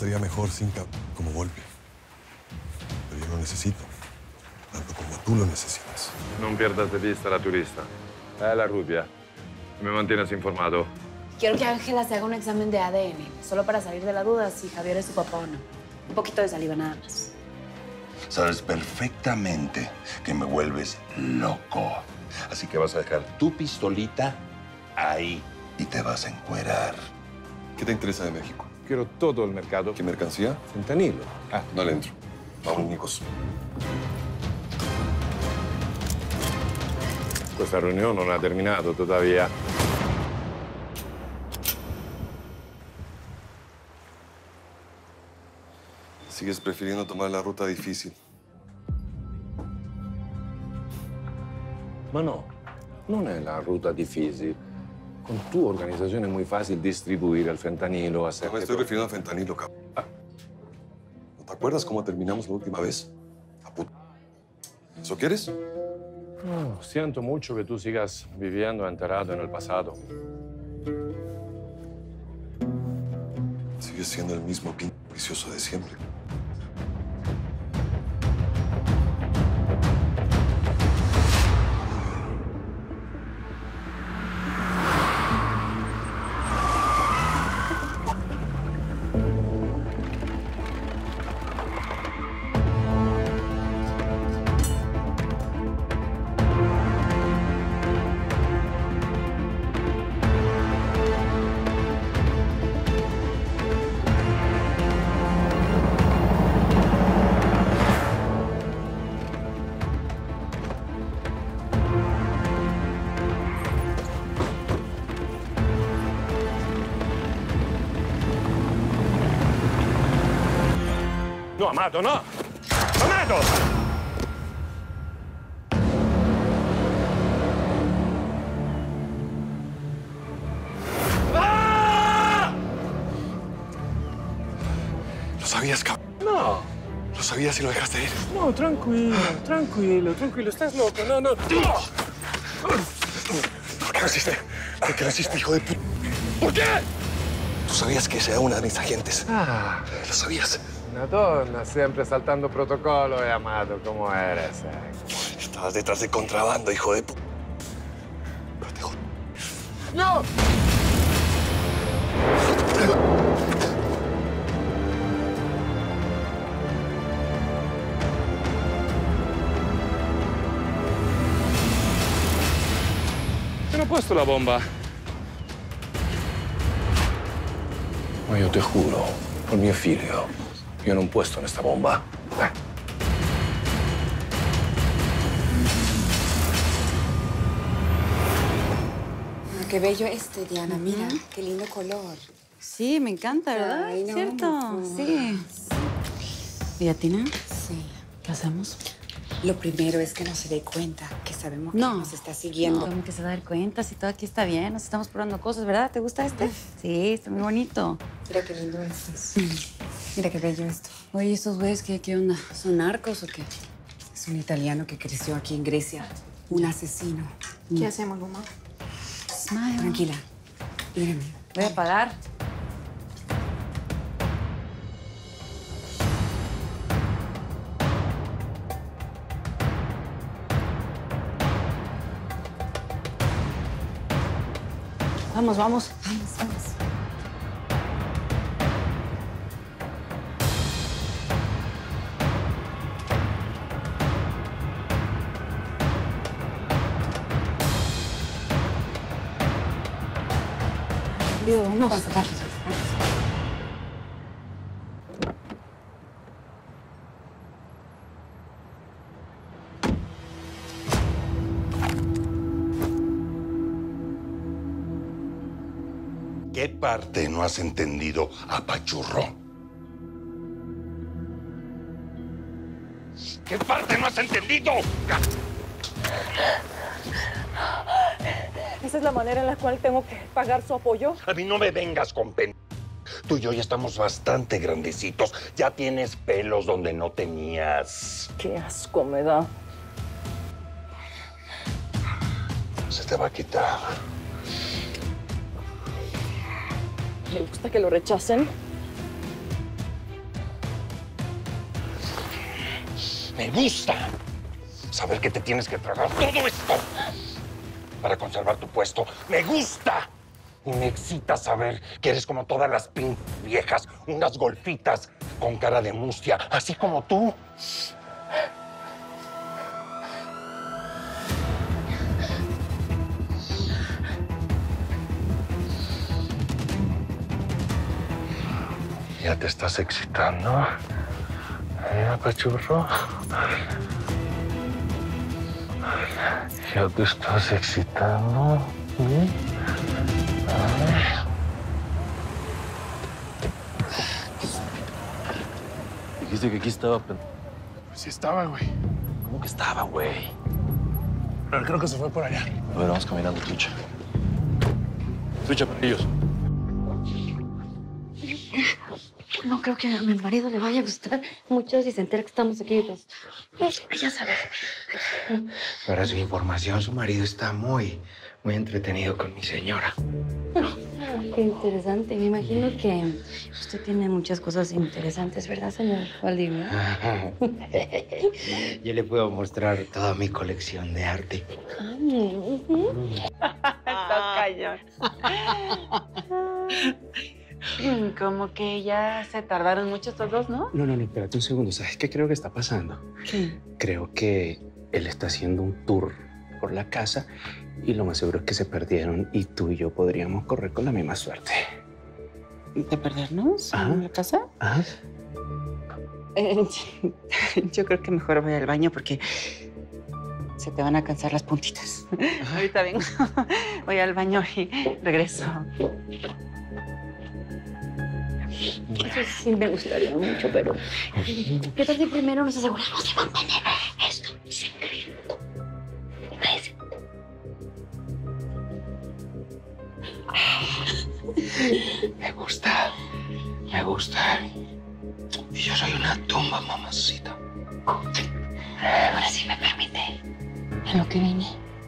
estaría mejor sin como golpe. Pero yo lo necesito, tanto como tú lo necesitas. No pierdas de vista a la turista. La rubia. Me mantienes informado. Quiero que Ángela se haga un examen de ADN, solo para salir de la duda si Javier es su papá o no. Un poquito de saliva nada más. Sabes perfectamente que me vuelves loco. Así que vas a dejar tu pistolita ahí y te vas a encuerar. ¿Qué te interesa de México? Quiero todo el mercado. ¿Qué mercancía? Fentanilo. No le entro. Vamos, Nikos. Questa riunione non ha terminato todavía. Sigues prefiriendo tomar la ruta difícil. Ma no, non è la ruta difficile. Con tu organizzazione è molto facile distribuire el fentanilo a No me estoy refiriendo a fentanilo, cabrón. ¿No te acuerdas cómo terminamos la última vez? A puta. ¿Eso quieres? Oh, siento mucho que tú sigas viviendo enterrado en el pasado. Sigues siendo el mismo vicioso de siempre. No, Amato, no! Amato! ¡Ah! ¿Lo sabías, cabrón? No, ¿Lo sabías y lo dejaste ir? no, tranquilo, tranquilo. Estás loco, no. ¿Por qué lo hiciste? ¿Por qué lo hiciste, hijo de puta? ¿Por qué? Tú sabías que esa era una de mis agentes. Ah, Lo sabías. una donna, sempre saltando protocolo, Amato, ¿cómo eres? Estabas detrás de contrabando, hijo de puta. Pero te juro. ¡No! Io non ho posto la bomba. Ma io te juro, por mio figlio, io non ho puesto questa bomba. Qué bello este, Diana. Mira, qué lindo color. Sí, me encanta, ¿verdad? Ay, no, ¿Cierto? no. Sí. ¿Y a Tina? Sí. ¿Qué hacemos? Lo primero es que no se dé cuenta que sabemos que No. nos está siguiendo. No, como que se va a dar cuenta si todo aquí está bien. Nos estamos probando cosas, ¿verdad? ¿Te gusta este? Sí, está muy bonito. Mira qué lindo esto es. Mira qué bello esto. Oye, ¿estos güeyes qué onda? ¿Son narcos o qué? Es un italiano que creció aquí en Grecia. Un asesino. ¿Qué hacemos, mamá? Smile. Tranquila. Mírame. Voy a pagar. Vamos. Vamos, vamos. Vamos. Vamos. ¿Qué parte no has entendido, apachurro? ¿Qué parte no has entendido? ¿Esa es la manera en la cual tengo que pagar su apoyo? A mí no me vengas con pen... Tú y yo ya estamos bastante grandecitos. Ya tienes pelos donde no tenías. Qué asco me da. Se te va a quitar. Me gusta que lo rechacen. Me gusta saber que te tienes que tragar todo esto para conservar tu puesto. Me gusta. Y me excita saber que eres como todas las viejas, unas golfitas con cara de mustia, así como tú. ¿Ya te estás excitando? Pachurro? ¿Ya te estás excitando? Dijiste que aquí estaba... Pues sí estaba, güey. ¿Cómo que estaba, güey? Pero creo que se fue por allá. A ver, vamos caminando, Trucha. Trucha, para ellos. No creo que a mi marido le vaya a gustar mucho si se entera que estamos aquí. Pues ya sabes. Para su información, su marido está muy entretenido con mi señora. Qué interesante. Me imagino que usted tiene muchas cosas interesantes, ¿verdad, señor Valdivia? Yo le puedo mostrar toda mi colección de arte. Estás cañón. Como que ya se tardaron mucho estos dos, ¿no? No, espérate un segundo. ¿Sabes qué creo que está pasando? ¿Qué? Creo que él está haciendo un tour por la casa y lo más seguro es que se perdieron y tú y yo podríamos correr con la misma suerte. ¿De perdernos en la casa? Ajá. Yo creo que mejor voy al baño porque se te van a cansar las puntitas. Ahorita vengo. Voy al baño y regreso. Eso sí me gustaría mucho, pero... ¿Qué tal si primero nos aseguramos de mantener esto secreto? ¿Te parece? Me gusta. Y yo soy una tumba, mamacita. Ahora sí me permite. En lo que vine.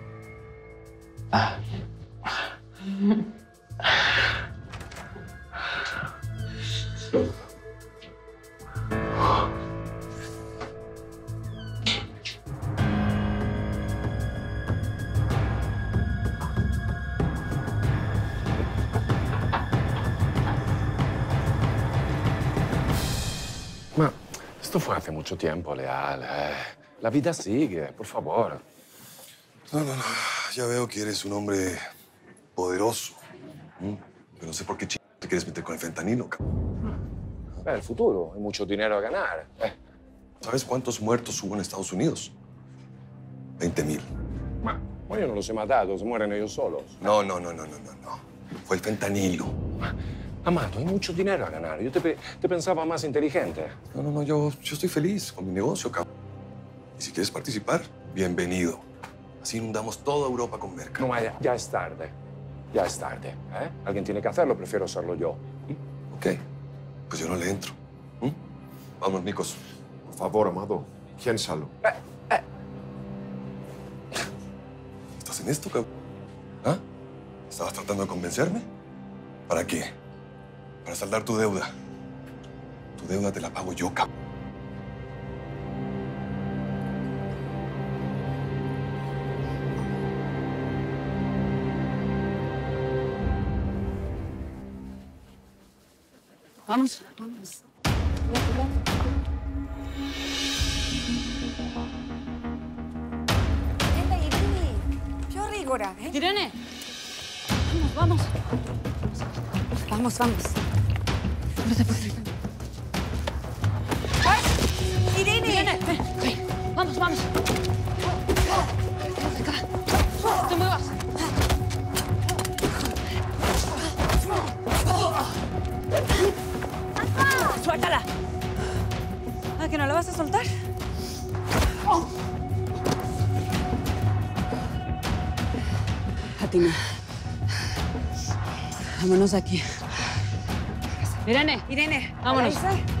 Ma esto fue hace mucho tiempo, Leal. La vida sigue, por favor. No. Ya veo que eres un hombre poderoso. Pero no sé por qué te quieres meter con el fentanilo, cabrón. El futuro, hay mucho dinero a ganar. ¿Sabes cuántos muertos hubo en Estados Unidos? 20,000. Ma yo no los he matado, se mueren ellos solos. No. Fue el fentanilo. Amado, hay mucho dinero a ganar. Yo te pensaba más inteligente. No, yo estoy feliz con mi negocio, cabrón. Y si quieres participar, bienvenido. Así inundamos toda Europa con merca. No, ya es tarde. Ya es tarde. Alguien tiene que hacerlo, prefiero hacerlo yo. Ok, pues yo no le entro. Vamos, micos. Por favor, Amado, piénsalo. ¿Estás en esto, cabrón? ¿Ah? ¿Estabas tratando de convencerme? ¿Para qué? Para saldar tu deuda. Tu deuda te la pago yo, cabrón. Vamos. Irene. Vamos. Irene, ven. Vamos. No te muevas. ¡Suéltala! ¿Que no la vas a soltar? Fatima, vámonos de aquí. Irene, vámonos.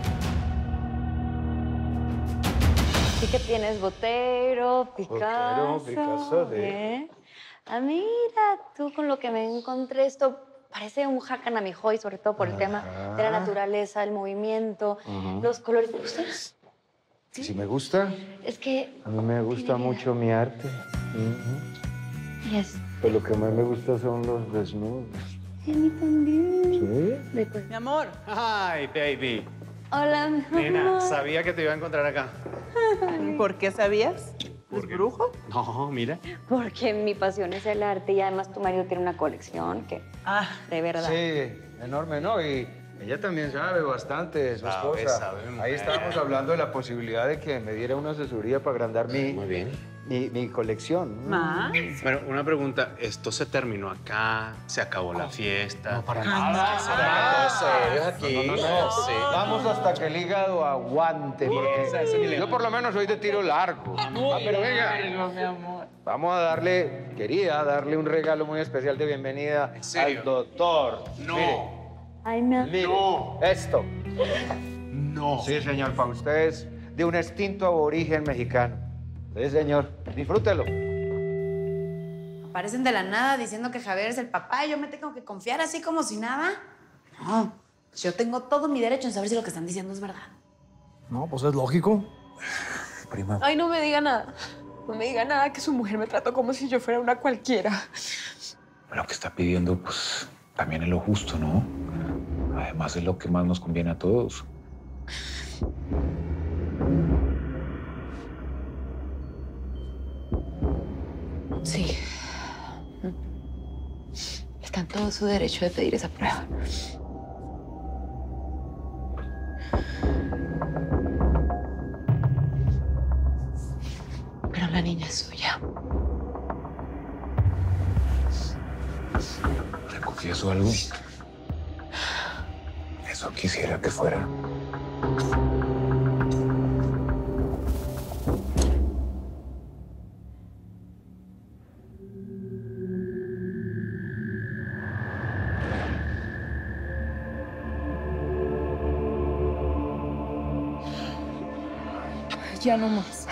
Sí que tienes Botero, Picasso. Picasso, sí. Ah, mira, tú con lo que me encontré, esto parece un Hakan Amijoy, sobre todo por el tema de la naturaleza, el movimiento, los colores. ¿Ustedes? ¿Sí? Si me gusta. Es que... A mí me gusta mucho mi arte. Yes. Pero lo que más me gusta son los desnudos. A mí también. ¿Sí? De acuerdo. Mi amor. Ay, baby. Hola, mi amor. Nena, sabía que te iba a encontrar acá. ¿Por qué sabías? ¿Es brujo? No, mira. Porque mi pasión es el arte y además tu marido tiene una colección que... Ah, de verdad. Sí, enorme, ¿no? Y ella también sabe bastante, su esposa. Sabe, Ahí estábamos hablando de la posibilidad de que me diera una asesoría para agrandar mi colección. ¿Más? Bueno, una pregunta. ¿Esto se terminó acá? ¿Se acabó la fiesta? No, para nada. aquí. No. Sí. Vamos hasta que el hígado aguante, porque yo por lo menos soy de tiro largo. Pero venga. Mi amor. Vamos a darle, quería darle un regalo muy especial de bienvenida al doctor. No. Mire, Ay, mi amor. mire, esto. No. Sí, señor, para usted es de un extinto aborigen mexicano. Sí, señor, disfrútelo. Aparecen de la nada diciendo que Javier es el papá y yo me tengo que confiar así como si nada. No, yo tengo todo mi derecho en saber si lo que están diciendo es verdad. No, pues es lógico. Prima. Ay, no me diga nada. No me diga nada que su mujer me trató como si yo fuera una cualquiera. Lo que está pidiendo, pues, también es lo justo, ¿no? Además, es lo que más nos conviene a todos. Sí. Está en todo su derecho de pedir esa prueba. Pero la niña es suya. ¿Te confieso algo? Eso quisiera que fuera. Ya no más.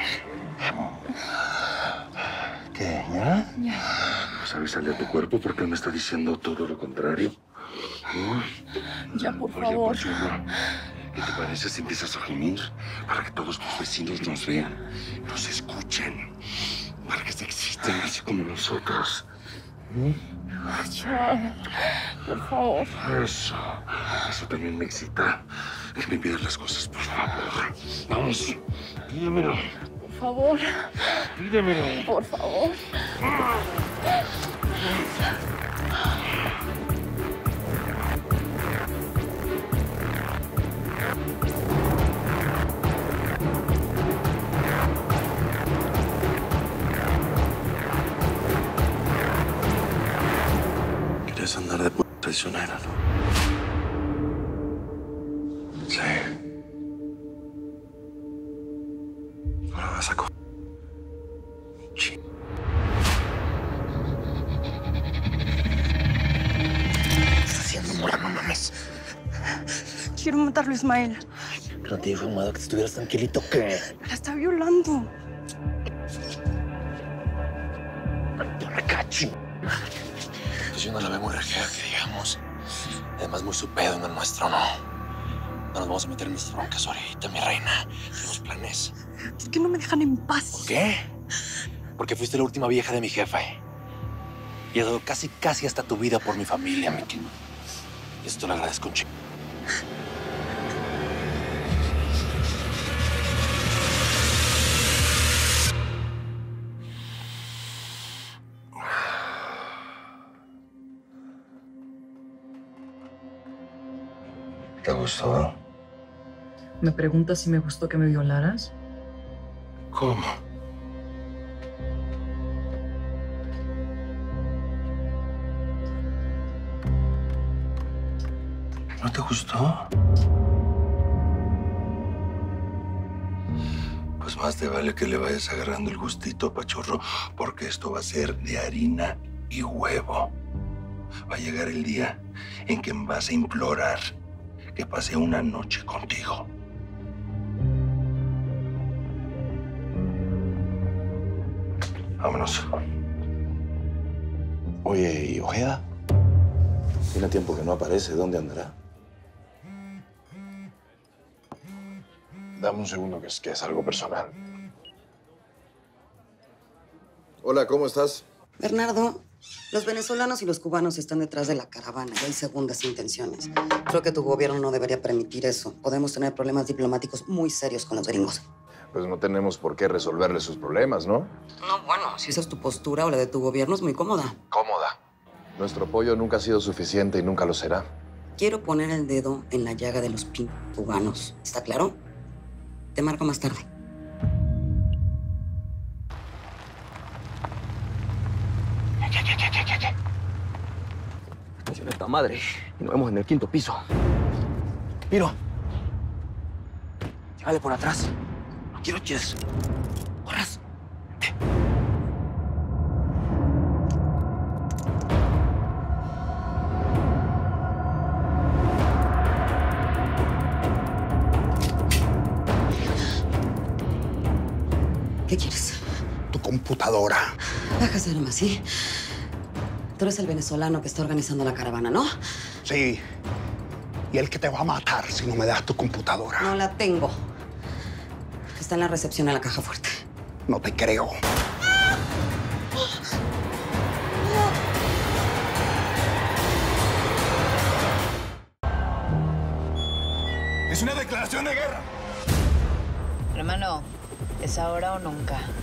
¿Qué? ¿Ya? Ya. ¿Pues avísale a tu cuerpo porque él me está diciendo todo lo contrario? Ya, por Oye, favor. Pachulo, ¿qué te parece si empiezas a gemir para que todos tus vecinos nos vean, nos escuchen, para que se exciten así como nosotros? Ya. Por favor. Eso también me excita. Que me pidas las cosas, por favor. Vamos, pídemelo. Por favor. Pídemelo. Por favor. ¿Quieres andar de traicionera, no? Sí. Ahora vas a coger. ¿Qué estás haciendo, morra? No mames. Quiero matarlo, Ismael. ¿No te he informado que estuvieras tranquilito qué? La está violando. Pues yo no la veo muy rejera, que digamos. Además, muy su pedo en el nuestro, ¿no? No nos vamos a meter en mis broncas ahorita, mi reina. Tenemos planes. ¿Por qué no me dejan en paz? ¿Por qué? Porque fuiste la última vieja de mi jefe. Y he dado casi hasta tu vida por mi familia, Miki. Y esto lo agradezco un chingo. ¿Te gustó? ¿Me preguntas si me gustó que me violaras? ¿Cómo? ¿No te gustó? Pues más te vale que le vayas agarrando el gustito, Pachorro, porque esto va a ser de harina y huevo. Va a llegar el día en que me vas a implorar que pase una noche contigo. Vámonos. Oye, ¿y Ojeda? Tiene tiempo que no aparece. ¿Dónde andará? Dame un segundo, que es algo personal. Hola, ¿cómo estás? Bernardo, los venezolanos y los cubanos están detrás de la caravana y hay segundas intenciones. Creo que tu gobierno no debería permitir eso. Podemos tener problemas diplomáticos muy serios con los gringos. Pues no tenemos por qué resolverle sus problemas, ¿no? No, bueno, si esa es tu postura o la de tu gobierno, es muy cómoda. Cómoda. Nuestro apoyo nunca ha sido suficiente y nunca lo será. Quiero poner el dedo en la llaga de los cubanos. ¿Está claro? Te marco más tarde. ¿Qué? Esta madre. Y nos vemos en el 5º piso. Miro. Llegale por atrás. No quiero chis. Corras. ¿Qué quieres? Tu computadora. Deja de ser más, ¿sí? Tú eres el venezolano que está organizando la caravana, ¿no? Sí. Y el que te va a matar si no me das tu computadora. No la tengo. Está en la recepción de la caja fuerte. No te creo. Es una declaración de guerra. Hermano, es ahora o nunca.